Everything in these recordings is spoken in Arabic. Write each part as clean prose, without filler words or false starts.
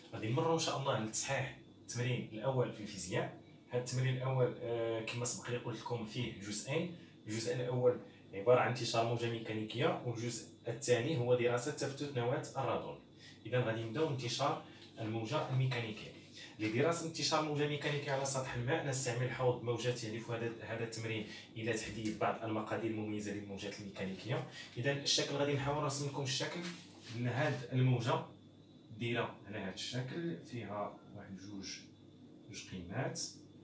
غادي نمروا ان شاء الله على تصحيح التمرين الاول في الفيزياء. هذا التمرين الاول كما سبق لي قلت لكم فيه جزئين. الجزء الاول عباره عن انتشار موجه ميكانيكيه، والجزء الثاني هو دراسه تفتت نواه الرادون. اذا غادي نبداو انتشار الموجه الميكانيكيه. لدراسه انتشار موجه ميكانيكيه على سطح الماء نستعمل حوض موجات يهدف هذا التمرين الى تحديد بعض المقادير المميزه للموجات الميكانيكيه. اذا الشكل غادي نحاول نرسم لكم الشكل لهذه الموجه. دايره على هذا الشكل، فيها واحد جوج قيمات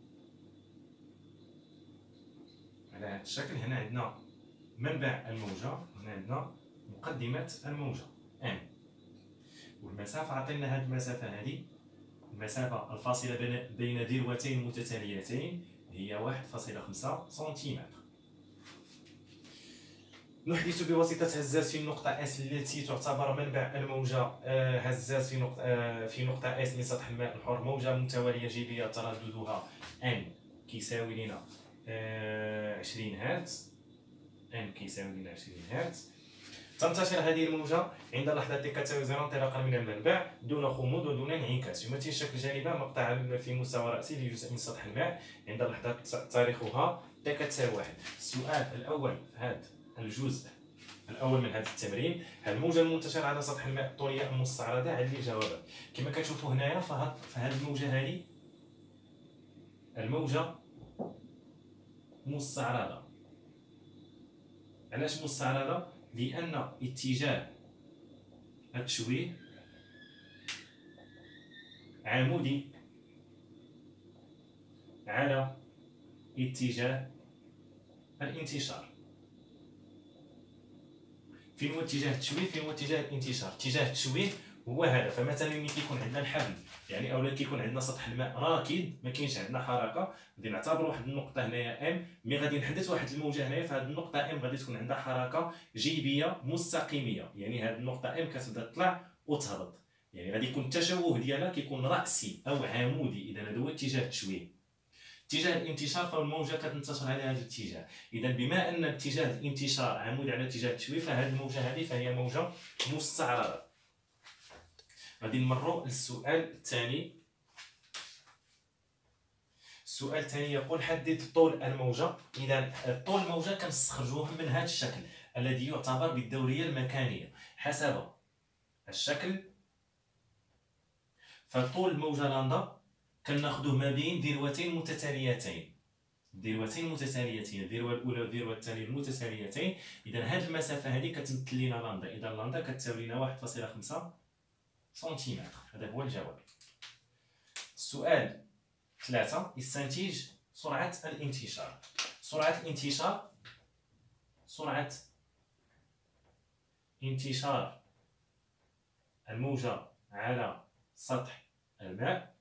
على هذا الشكل. هنا عندنا منبع الموجه، هنا عندنا مقدمه الموجه ام، والمسافه عطينا هذه المسافه، هذه المسافه الفاصله بين ذروتين متتاليتين هي 1.5 سنتيمتر. نحدث بواسطة هزاز في النقطة S التي تعتبر منبع الموجة. هزاز في نقطة S من سطح الماء الحر موجة متوالية جيبية ترددها N كيساوي لنا 20 هرتز. N كيساوي لنا 20 هرتز. تنتشر هذه الموجة عند لحظة كتساوي 0 انطلاقا من المنبع دون خمود ودون انعكاس. يمثل الشكل جانبا مقطع في مستوى رأسي لجزء من سطح الماء عند لحظة تاريخها كتساوي 1. السؤال الأول في هذا الجزء الاول من هذا التمرين: هل الموجه المنتشره على سطح الماء الطوليه ام مستعرضه؟ عندي جوابات. كما كتشوفوا هنايا فهاد الموجه هذه الموجه مستعرضه. علاش مستعرضه؟ لان اتجاه التشويه عمودي على اتجاه الانتشار. فين هو اتجاه التشويه؟ فين هو اتجاه الانتشار؟ اتجاه التشويه هو هذا. فمثلا ملي كيكون عندنا الحبل يعني اولا كيكون عندنا سطح الماء راكد، ما كاينش عندنا حركه، غادي نعتبر واحد النقطه هنايا ام، مي غادي نحدث واحد الموجه هنايا، فهاد النقطه ام غادي تكون عندها حركه جيبيه مستقيميه، يعني هاد النقطه ام كتبدا تطلع وتهبط، يعني غادي يكون التشوه ديالها كيكون راسي او عمودي. اذا هذا هو اتجاه التشويه. اتجاه الانتشار فالموجه كتنتشر على هذا الاتجاه. اذا بما ان اتجاه الانتشار عمودي على اتجاه التشويه فهذه الموجه هذه فهي موجه مستعرضه. غادي نمروا للسؤال الثاني. السؤال الثاني يقول: حدد طول الموجه. اذا طول الموجه كنستخرجوه من هذا الشكل الذي يعتبر بالدوريه المكانيه. حسب الشكل فطول الموجه لامدا كناخذوه ما بين ذروتين متتاليتين. الذروه الاولى والذروه الثانيه المتتاليتين. اذا هذه المسافه هذه كتمثل لنا لامدا. اذا لامدا كتساوي لنا 1.5 سنتيمتر. هذا هو الجواب. السؤال 3: استنتج سرعه الانتشار. سرعه انتشار الموجه على سطح الماء.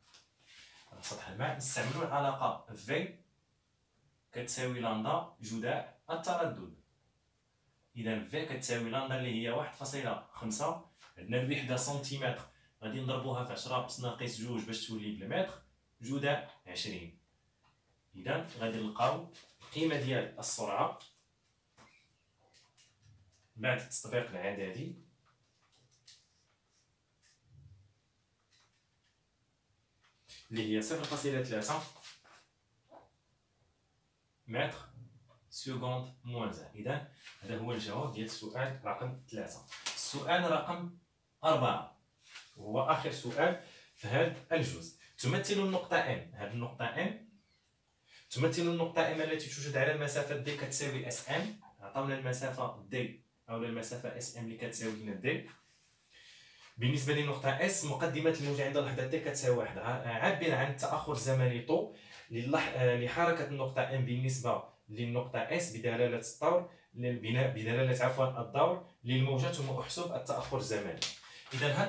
نستعملوا العلاقه في كتساوي لامدا جداء التردد. اذا في كتساوي لامدا اللي هي 1.5. عندنا الوحده سنتيمتر، غادي نضربوها في 10 + ناقص 2 باش تولي بالمتر، جداء 20. اذا غادي نلقاو القيمه ديال السرعه بعد التطبيق العددي اللي هي 0.3 متر سكوند موان 1. اذا هذا هو الجواب ديال السؤال رقم 3. السؤال رقم 4 وهو اخر سؤال في هذا الجزء. تمثل النقطه ام، هذه النقطه ام تمثل النقطه ام التي توجد على المسافه دي كتساوي اس ام. عطاونا المسافه دي او المسافه اس ام اللي كتساوي لنا دي. بالنسبه للنقطه اس مقدمه الموجه عند اللحظه دي كتساوي 1. عبر عن التاخر الزمني طو لحركه النقطه ام بالنسبه للنقطه اس بدلاله الدور الدور للموجة، ثم احسب التاخر الزمني. اذا هذا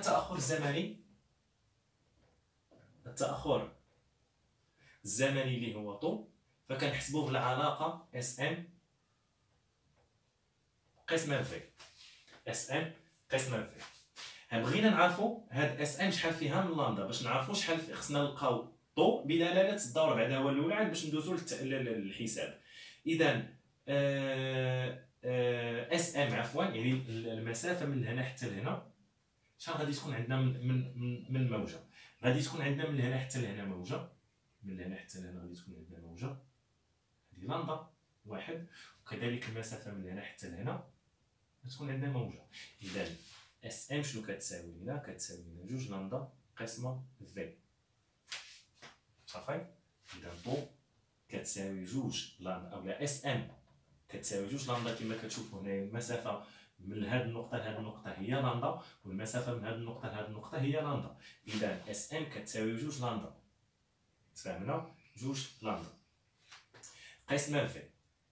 التاخر الزمني اللي هو طو فكنحسبوه بالعلاقه اس ام قسمه في بغينا نعرفوا هاد اس ام شحال فيها من لامدا. باش نعرفوا شحال خصنا نلقاو طو بدلاله الدور بعدا هو الاولى باش ندوزو للحساب. اذا اس ام يعني المسافه من هنا حتى لهنا شحال غادي تكون عندنا من موجه؟ غادي تكون عندنا من هنا حتى لهنا موجه، من هنا حتى لهنا غادي تكون عندنا موجه، هذه لندا واحد، وكذلك المسافه من هنا حتى لهنا غتكون عندنا موجه. اذا اس ام شنو كتساوي لنا؟ كتساوي لنا جوج لندا قسمه في. صافي. اذا طو كتساوي جوج لندا، اولا اس ام كتساوي جوج لندا كما كتشوفوا هنايا. المسافه من هذه النقطه لهذه النقطه هي لندا، والمسافه من هذه النقطه لهذه النقطه هي لندا. اذا اس ام كتساوي جوج لندا، تفهمنا؟ جوج لندا قسمه في.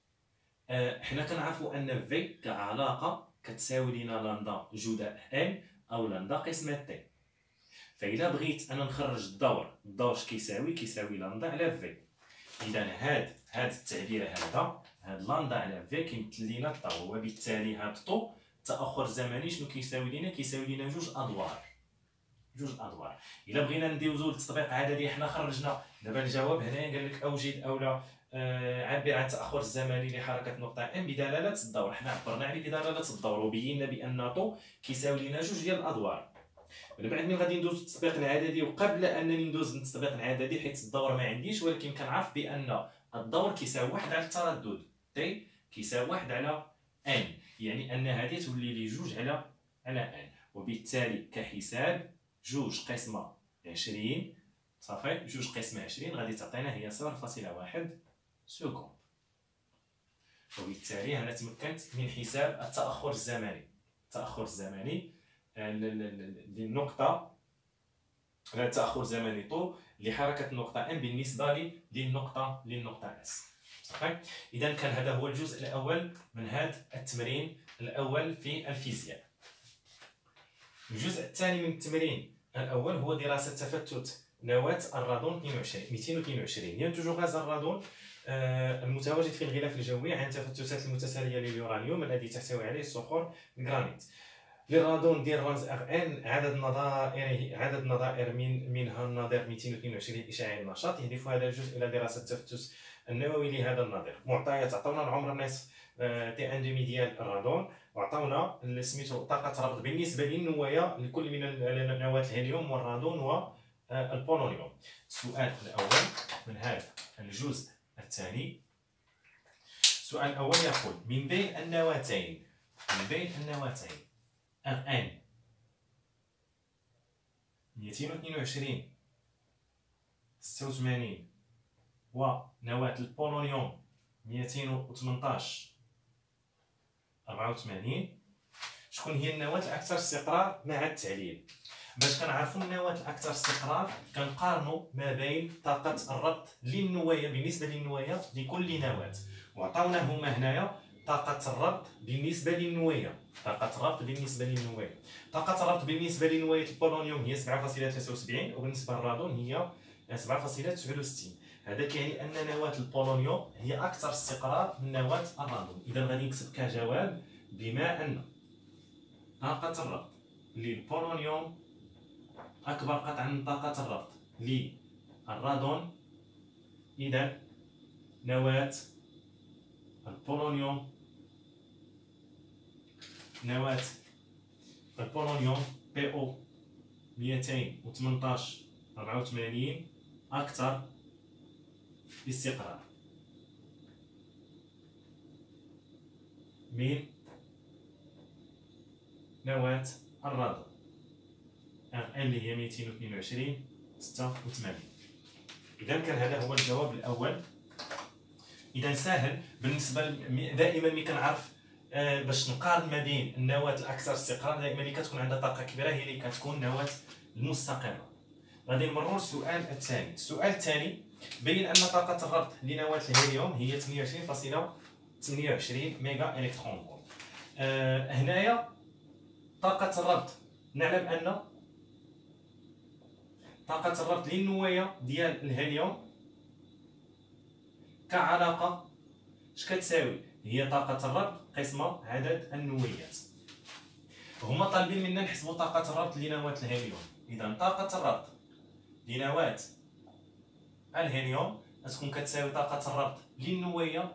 حنا كنعرفوا ان في كعلاقه كتساوي لنا لندا جداء ان او لندا قسمه تي. فإلا بغيت انا نخرج الدور اش كيساوي لندا على في. اذا هاد التعبير هاد لندا على في كيمثل لينا الدور، وبالتالي هاد طو التاخر الزمني شنو كيساوي لينا؟ كيساوي لينا جوج ادوار. الا بغينا ندوزو للتطبيق عددي، حنا خرجنا دابا الجواب هنايا قال لك اوجد اولا عبر عن التاخر الزمني لحركه نقطه ام بدلاله الدور. حنا عبرنا عليه بدلاله الدور وبينا بان طو كيساوي لينا جوج ديال الادوار. من بعد ملي غادي ندوز للتطبيق العددي، وقبل انني ندوز للتطبيق العددي حيت الدور ما عنديش، ولكن كنعرف بان الدور كيساوي 1 على التردد تي كيساوي 1 على ان، يعني ان هذه تولي لي جوج على ان. وبالتالي كحساب جوج قسمه 20 صافي، جوج قسمه 20 غادي تعطينا هي 0.1 سكوند. وبالتالي انا تمكنت من حساب التاخر الزمني للنقطه، التاخر الزمني طو لحركه النقطه ام بالنسبه للنقطه اس. صافي. اذا كان هذا هو الجزء الاول من هذا التمرين الاول في الفيزياء. الجزء الثاني من التمرين الاول هو دراسه تفتت نواه الرادون 222. ينتج غاز الرادون المتواجد في الغلاف الجوي عن تفتتات المتساريه لليورانيوم الذي تحتوي عليه صخور الجرانيت. للرادون دير رمز ان عدد نظائر منها النظير 222 اشعاعي النشاط. يهدف هذا الجزء الى دراسه التفتت النووي لهذا النظير. معطيات عطاونا العمر النصف تي ان دومي ديال الرادون، وعطاونا سميتو طاقه ربط بالنسبه للنوايا لكل من نواه الهيليوم والرادون والبولونيوم. السؤال الاول من هذا الجزء الثاني. السؤال الاول يقول من بين النواتين ان 222 86 ونواة البولونيوم 218 84، شكون هي النواة الاكثر استقرار مع التعليل؟ باش كنعرفوا النواة الاكثر استقرار كنقارنوا ما بين طاقه الربط للنوايا بالنسبه للنوايا لكل نواة، وعطاونا هما هنايا طاقه الربط بالنسبه للنوايا. طاقه الربط بالنسبه لنوايا البولونيوم هي 7.73، وبالنسبه للرادون هي 7.69. هذا كيعني ان نواه البولونيوم هي اكثر استقرار من نواه الرادون. اذا غادي نكتب كجواب بما ان طاقه الربط للبولونيوم اكبر قطعا من طاقه الربط للرادون، اذا نواه البولونيوم بي او 218 84 اكثر استقرار من نواة الرادون اللي هي 222 86. اذا كان هذا هو الجواب الاول. اذا سهل بالنسبه دائما ملي كنعرف باش نقارن ما بين النواة الاكثر استقرار، دائما اللي كتكون عندها طاقه كبيره هي اللي كتكون النواة المستقره. غادي نمروا للسؤال الثاني. السؤال الثاني بين ان طاقه الربط لنواة الهيليوم هي 28.28 ميجا الكترون فولت. هنايا طاقه الربط نعلم ان طاقه الربط للنوايا ديال الهيليوم كعلاقه اش كتساوي؟ هي طاقه الربط قسمه عدد النويات. هما طالبين منا نحسبوا طاقه الربط لنواة الهيليوم. اذا طاقه الربط لنواة الهيليوم غتكون كتساوي طاقه الربط للنوايا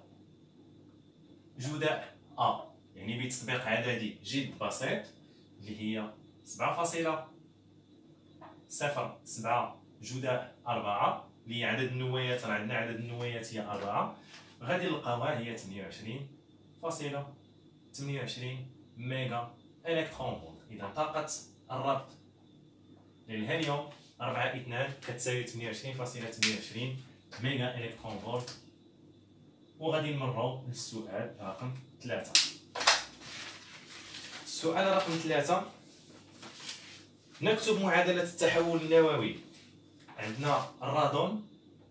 جداء يعني بتطبيق عددي جد بسيط اللي هي 7.07 جداء 4 اللي هي عدد النوايات. راه عندنا عدد النوايات هي 4، غادي نلقاوها هي 28.28 ميغا الكترون فولت. اذا طاقه الربط للهيليوم 4 كتساوي 28.28 ميغا الكترون فولت. وغادي نمروا للسؤال رقم 3. السؤال رقم 3 نكتب معادلة التحول النووي. عندنا الرادون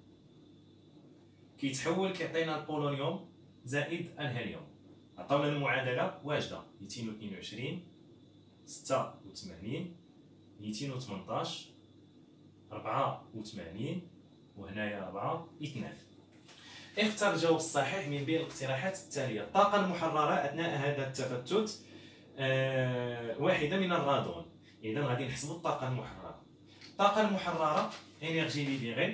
كيتحول كيعطينا البولونيوم زائد الهيليوم. عطاونا المعادلة واجدة 222 86 218 84 وهنايا 4 2. اختر الجواب الصحيح من بين الاقتراحات التالية. الطاقة المحررة أثناء هذا التفتت واحدة من الرادون. إذا غادي نحسبوا الطاقة المحررة. الطاقة المحررة انرجي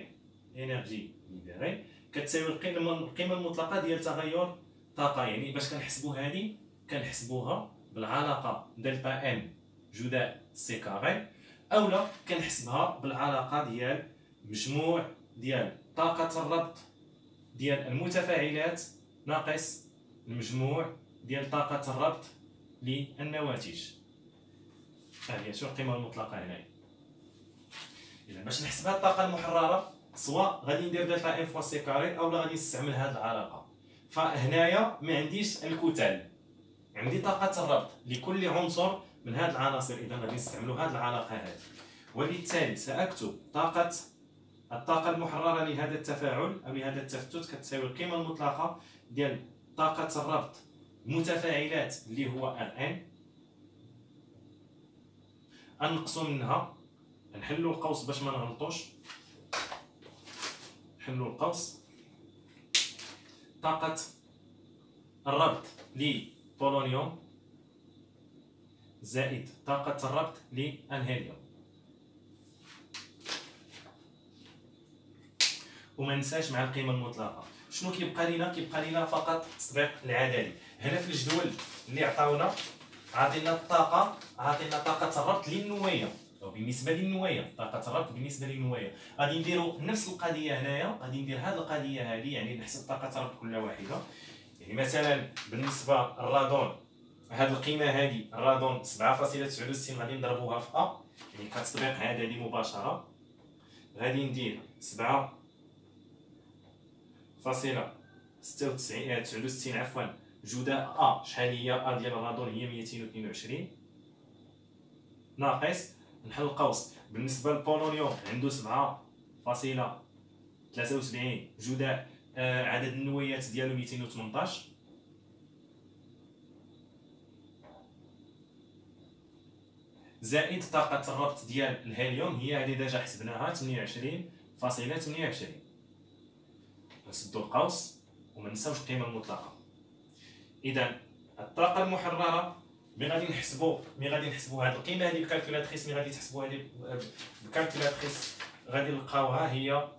ليبيري كتساوي القيمة المطلقة ديال تغير طاقة. يعني باش كنحسبوا هذه كنحسبوها بالعلاقة دلتا ام جداء سي كاري، اولا كنحسبها بالعلاقة ديال مجموع ديال طاقة الربط ديال المتفاعلات ناقص المجموع ديال طاقة الربط للنواتج. هي شو القيمة المطلقة هنا. إذا باش نحسبها الطاقة المحررة سواء غادي ندير دلتا ام فوا سي كاري اولا غادي نستعمل هذه العلاقة. فهنايا ما عنديش الكتل، عندي طاقة الربط لكل عنصر من هذه العناصر. إذا غادي نستعملوا هذه العلاقة هذه، وبالتالي سأكتب الطاقة المحررة لهذا التفاعل أو لهذا التفتت كتساوي القيمة المطلقة ديال طاقة الربط متفاعلات اللي هو Rn، نقصوا منها، نحلوا القوس باش ما نغلطوش، نحلوا القوس، طاقة الربط لبولونيوم زائد طاقة الربط للهيليوم. وما ننساش مع القيمة المطلقة شنو كيبقى لينا؟ كيبقى لينا فقط التطبيق العددي. هنا في الجدول اللي عطاونا عاطينا طاقة الربط للنوايا أو بالنسبة للنوايا، طاقة الربط بالنسبة للنوايا. غادي نديرو نفس القضية هنايا، غادي ندير هذه القضية هذه، يعني نحسب طاقة الربط كل واحدة. يعني مثلا بالنسبة للرادون هذه القيمة هذه الرادون 7.69 غادي نضربوها في أ، يعني كتطبيق عددي مباشرة. غادي ندير 7.69 عفوا جداء أ، شحال هي أ ديال الرادون؟ هي 222 ناقص، نحل القوس بالنسبة للبولونيوم عنده 7.73 جداء عدد النويات ديالو 218 زائد طاقة الربط ديال الهيليوم هي هذه ديجا حسبناها 28.28. نسدو القوس وما نساوش القيمة المطلقة. إذا الطاقة المحررة مي غادي نحسبوا هذه القيمة هذه بالكالكولاتريس، مي غادي تحسبوا هذه بالكالكولاتريس غادي نلقاوها هي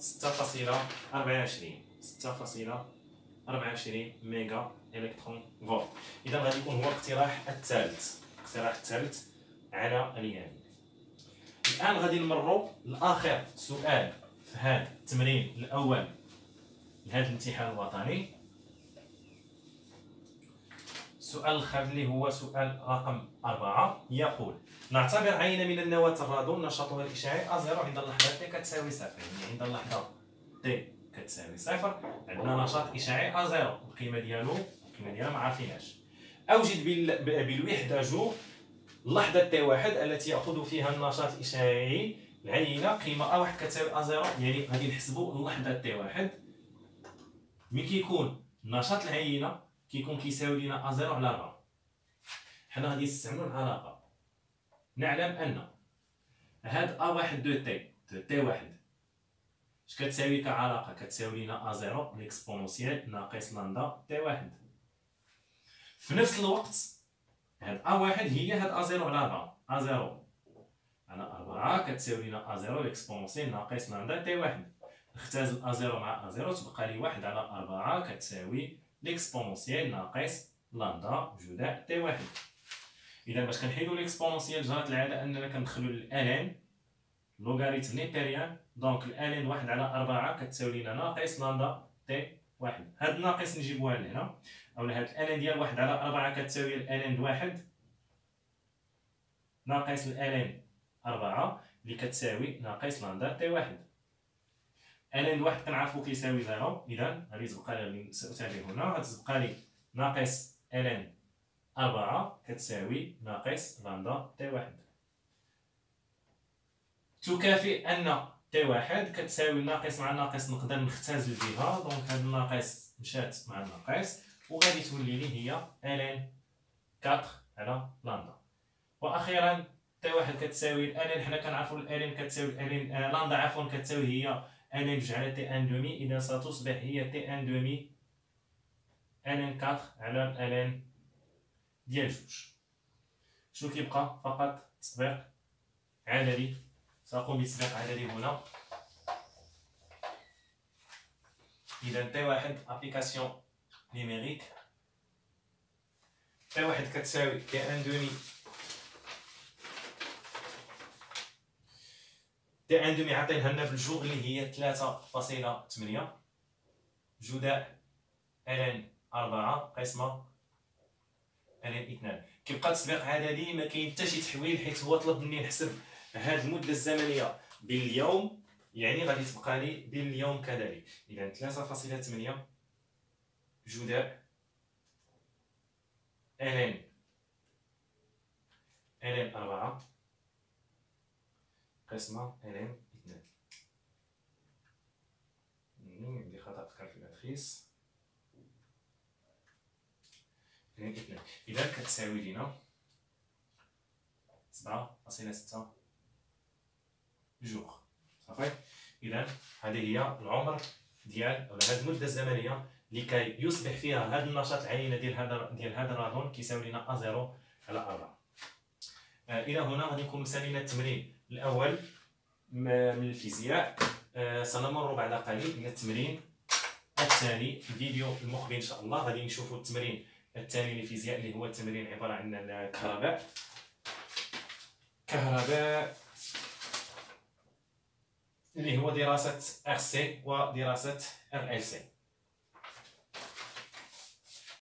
6.24 ميغا الكترون فولت. إذا غادي يكون هو الاقتراح الثالث على اليمين. الآن غادي نمروا لآخر سؤال في هذا التمرين الأول لهذا الامتحان الوطني. السؤال الأخير اللي هو سؤال رقم 4 يقول: نعتبر عينة من النواة الرادون نشاطها الإشعاعي A0 عند اللحظة T كتساوي صفر. يعني عند اللحظة T كتساوي صفر عندنا نشاط إشعاعي A0، القيمة ديالها ما عارفينهاش. أوجد بالوحدة جو لحظة T1 التي يأخذ فيها النشاط الإشعاعي العينة قيمة A1 كتساوي A0. يعني غادي نحسبوا اللحظة T1 ملي كيكون نشاط العينة كيكون كيساوي لنا A0 على 4. حنا غادي نستعملوا العلاقة. نعلم أن هاد A1 دو T1 اش كتساوي كعلاقة؟ كتساوي لنا A0 ليكسبونونسيال ناقص لامدا T1. في نفس الوقت هاد A1 هي هاد A0 على 4. A0 على 4 كتساوي لنا A0 ليكسبونونسيال ناقص لامدا T1. نختزل A0 مع A0 تبقى لي 1 على 4 كتساوي ليكسبونونسيال ناقص لامدا جداء T1. اذا باش كنحيدو ليكسبونونسيال جرات العاده اننا كندخلو للان لوغاريتم نيبيريان. دونك الان 1 على 4 كتساوي لنا ناقص لامدا تي 1. هاد الناقص نجيبوها لهنا، اولا هاد الان ديال 1 على 4 كتساوي الان 1 ناقص الان 4 اللي كتساوي ناقص لامدا تي 1. الان 1 كنعرفو كيساوي 0، اذا غادي تبقى لي اللي سأتابع هنا غتبقى لي ناقص الان 4 كتساوي ناقص لامدا تي 1. تكافئ ان تي 1 كتساوي الناقص مع الناقص نقدر نختزل بها، دونك هاد الناقص مشات مع الناقص وغادي تولي لي هي الان 4 على لامدا. واخيرا تي 1 كتساوي الان، حنا كنعرفوا الان كتساوي الان لامدا عفوا كتساوي هي ان جوج على تي ان دومي، اذا ستصبح هي تي ان دومي ان 4 على الان ديال جوج. شنو كيبقى؟ فقط تطبيق عددي. سأقوم بتطبيق عددي هنا. إذا تي 1 ابليكاسيون نيميريك، تي 1 كتساوي تي ان دومي تي ان دومي عطينها لنا بالجوغ اللي هي 3.8 جداء الان 4 قسمة الان 2. كيبقى تطبيق عددي، ما كاين حتى شي تحويل حيت هو طلب مني نحسب هاد المدة الزمنية باليوم، يعني غادي تبقى لي باليوم كذلك. إذا 3.8 جداء الان 4 قسمة الان 2. عندي خطأ في الكالكولاتريس. الان 2 إذا كتساوي لينا 7.6 جوغ. صافي. إذا هذه هي العمر ديال ولا هذه المدة الزمنية لكي يصبح فيها هذا النشاط العينة ديال هذا الرادون كيساوي لنا A0 على 4. إلى هنا غادي نكون سالينا التمرين الأول من الفيزياء. سنمر بعد قليل إلى التمرين الثاني. في الفيديو المقبل إن شاء الله غادي نشوفوا التمرين الثاني للفيزياء اللي هو التمرين عبارة عن الكهرباء اللي هو دراسة RC ودراسة RLC.